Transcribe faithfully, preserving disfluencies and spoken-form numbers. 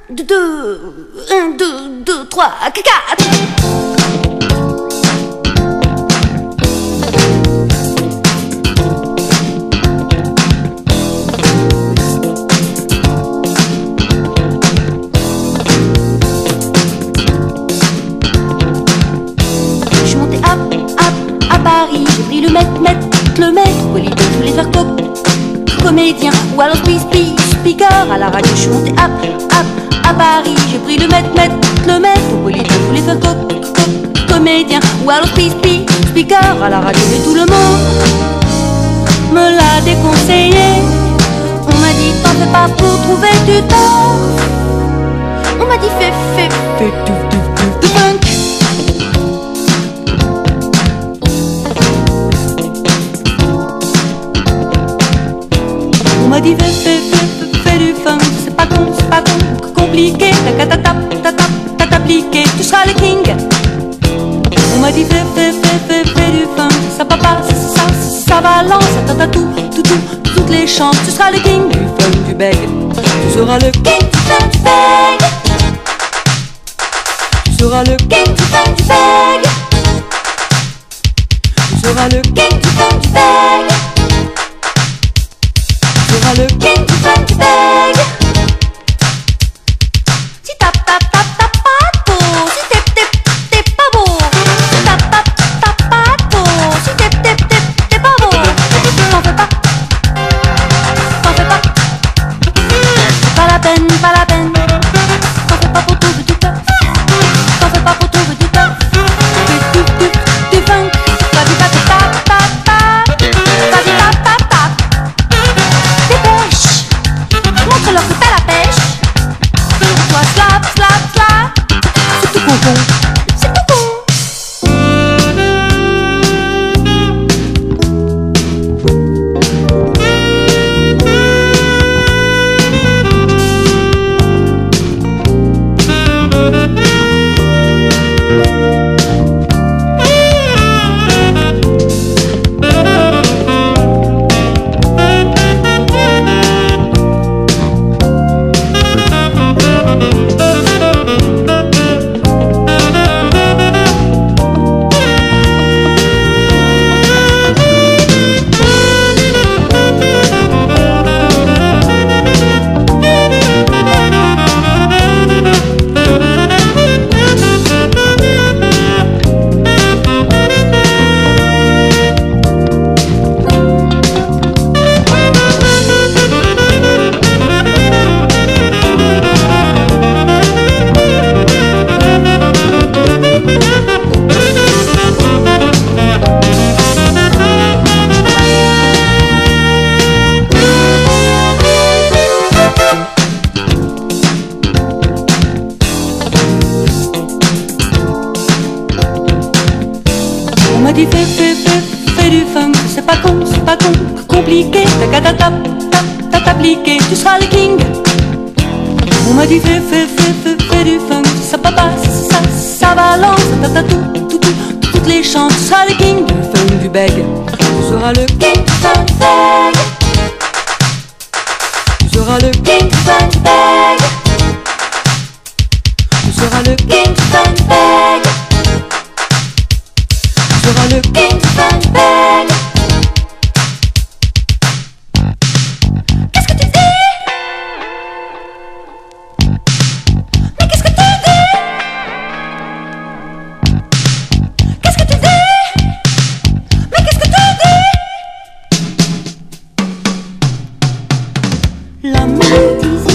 deux, deux, un, deux, deux, trois, quatre. Je suis montée à, à, à Paris, j'ai pris le mètre, mètre, le mètre, Polydor, je voulais faire co comédien ou alors spi, spi, speaker à la radio. Je suis montée à, à, à Paris, j'ai pris le mètre, mètre, le mètre, Polydor, je voulais faire co co comédien ou alors spi, spi, speaker à la radio. Mais tout le monde me l'a déconseillé. On m'a dit t'en fais pas pour trouver du temps. On m'a dit fais, fais, fais du, du, du, du funk. On m'a dit fais, fais, fais, fais du funk. C'est pas con, c'est pas con, compliqué. T'as qu'à t'app, t'app, t'as t'appliquer, tu seras le king. On m'a dit fais, fais, fais, fais, fais du funk. Ça papa, ça, ça, ça balance. T'as t'as tout, tout, tout, toutes les chances. Tu seras le king du funk, du beg. Tu seras le king du funk, du beg. Tu seras le king du funk, du beg. Tu seras le king du funk, du beg. Tu seras le king du funk, du beg. Si t'as pas, t'as pas, pas beau. Si t'es, t'es, t'es pas beau. Si t'as pas, t'as pas beau. Si t'es, t'es, t'es, t'es pas beau. T'en fais pas. T'en fais pas. Pas la peine, pas la peine. T'en fais pas pour trouver du temps. T'en fais pas pour trouver du temps. Du, du, du, du funk. Vas-y, vas-y, tap, tap, tap. Vas-y, tap, tap, tap. Dépêche. Montre-leur que t'as la pêche. Toi, slap, slap, slap. C'est tout con, con. C'est tout con. On m'a dit fais, fais, fais, fais du funk. C'est pas con, c'est pas con, compliqué. T'as qu'à tap, tap, tap, t'appliquer, tu seras le king. On m'a dit fais, fais, fais, fais, fais du funk. Ça papa, ça, ça, ça balance. T'as t'as tout, tout, tout, toutes les chances. Tu seras le king du funk, du beg. Tu seras le king du funk, du beg. Tu seras le king du funk, du beg. Tu seras le king du funk, du beg. Tu seras le king du funk, du beg. Qu'est-ce que tu dis? Mais qu'est-ce que tu dis? Qu'est-ce que tu dis? Mais qu'est-ce que tu dis? La mélodie.